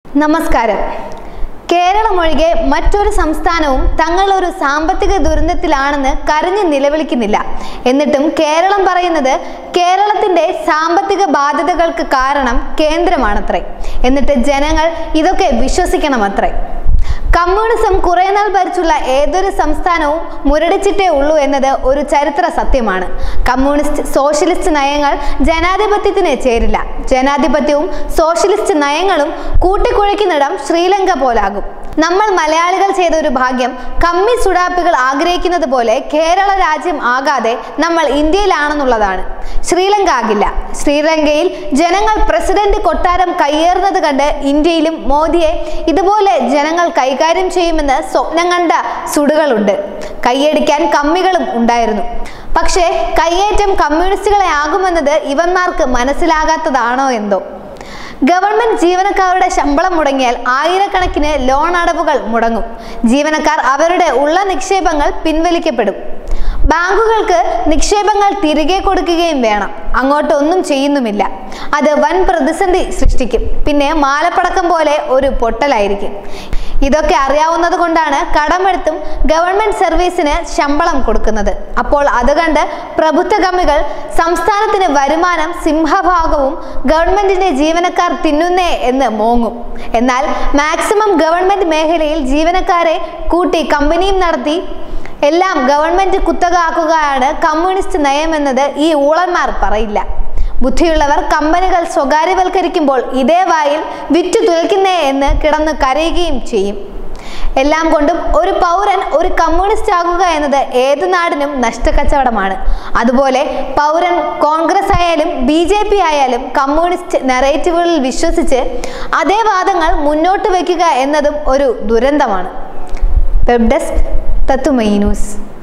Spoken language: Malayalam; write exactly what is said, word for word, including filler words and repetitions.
നമസ്കാരം. കേരളമൊഴികെ മറ്റൊരു സംസ്ഥാനവും തങ്ങളൊരു സാമ്പത്തിക ദുരന്തത്തിലാണെന്ന് കരഞ്ഞു നിലവിളിക്കുന്നില്ല. എന്നിട്ടും കേരളം പറയുന്നത് കേരളത്തിന്റെ സാമ്പത്തിക ബാധ്യതകൾക്ക് കാരണം കേന്ദ്രമാണത്രേ. എന്നിട്ട് ജനങ്ങൾ ഇതൊക്കെ വിശ്വസിക്കണമത്രേ. കമ്മ്യൂണിസം കുറെ നാൾ ഭരിച്ചുള്ള ഏതൊരു സംസ്ഥാനവും മുരടിച്ചിട്ടേ ഉള്ളൂ എന്നത് ഒരു ചരിത്ര സത്യമാണ്. കമ്മ്യൂണിസ്റ്റ് സോഷ്യലിസ്റ്റ് നയങ്ങൾ ജനാധിപത്യത്തിന് ചേരില്ല. ജനാധിപത്യവും സോഷ്യലിസ്റ്റ് നയങ്ങളും കൂട്ടിക്കുഴയ്ക്കുന്നിടം ശ്രീലങ്ക പോലാകും. നമ്മൾ മലയാളികൾ ചെയ്ത ഒരു ഭാഗ്യം, കമ്മി സുഡാപ്പികൾ ആഗ്രഹിക്കുന്നത് പോലെ കേരള രാജ്യം ആകാതെ നമ്മൾ ഇന്ത്യയിലാണെന്നുള്ളതാണ്. ശ്രീലങ്ക ആകില്ല. ശ്രീലങ്കയിൽ ജനങ്ങൾ പ്രസിഡന്റ് കൊട്ടാരം കയ്യേറുന്നത് കണ്ട് ഇന്ത്യയിലും മോദിയെ ഇതുപോലെ ജനങ്ങൾ കൈകാര്യം ചെയ്യുമെന്ന് സ്വപ്നം കണ്ട സുടുകളുണ്ട്. കൈയടിക്കാൻ കമ്മികളും ഉണ്ടായിരുന്നു. പക്ഷേ കയ്യേറ്റം കമ്മ്യൂണിസ്റ്റുകളെ ആകുമെന്നത് ഇവന്മാർക്ക് മനസ്സിലാകാത്തതാണോ എന്തോ. ഗവൺമെന്റ് ജീവനക്കാരുടെ ശമ്പളം മുടങ്ങിയാൽ ആയിരക്കണക്കിന് ലോൺ അടവുകൾ മുടങ്ങും. ജീവനക്കാർ അവരുടെ ഉള്ള നിക്ഷേപങ്ങൾ പിൻവലിക്കപ്പെടും. ബാങ്കുകൾക്ക് നിക്ഷേപങ്ങൾ തിരികെ കൊടുക്കുകയും വേണം. അങ്ങോട്ടൊന്നും ചെയ്യുന്നുമില്ല. അത് വൻ പ്രതിസന്ധി സൃഷ്ടിക്കും. പിന്നെ മാലപ്പടക്കം പോലെ ഒരു പൊട്ടലായിരിക്കും. ഇതൊക്കെ അറിയാവുന്നത് കൊണ്ടാണ് കടമെടുത്തും ഗവൺമെന്റ് സർവീസിന് ശമ്പളം കൊടുക്കുന്നത്. അപ്പോൾ അത് കണ്ട് പ്രബുദ്ധ കമ്മികൾ സംസ്ഥാനത്തിന് വരുമാനം സിംഹഭാഗവും ഗവൺമെന്റിന്റെ ജീവനക്കാർ തിന്നുന്നേ എന്ന് മോങ്ങും. എന്നാൽ മാക്സിമം ഗവൺമെന്റ് മേഖലയിൽ ജീവനക്കാരെ കൂട്ടി കമ്പനിയും നടത്തി എല്ലാം ഗവൺമെന്റ് കുത്തക ആക്കുകയാണ് കമ്മ്യൂണിസ്റ്റ് നയമെന്നത് ഈ ഊളന്മാർ പറയില്ല. ബുദ്ധിയുള്ളവർ കമ്പനികൾ സ്വകാര്യവൽക്കരിക്കുമ്പോൾ ഇതേ വായിൽ വിറ്റു തുലയ്ക്കുന്നേ എന്ന് കിടന്ന് കരയുകയും ചെയ്യും. എല്ലാം കൊണ്ടും ഒരു പൗരൻ ഒരു കമ്മ്യൂണിസ്റ്റ് ആകുക എന്നത് ഏത് നാടിനും നഷ്ടക്കച്ചവടമാണ്. അതുപോലെ പൗരൻ കോൺഗ്രസ് ആയാലും ബി ജെ പി ആയാലും കമ്മ്യൂണിസ്റ്റ് നെറേറ്റീവുകളിൽ വിശ്വസിച്ച് അതേ വാദങ്ങൾ മുന്നോട്ട് വയ്ക്കുക എന്നതും ഒരു ദുരന്തമാണ്. വെബ് ഡെസ്ക് തത്തുമൈ ന്യൂസ്.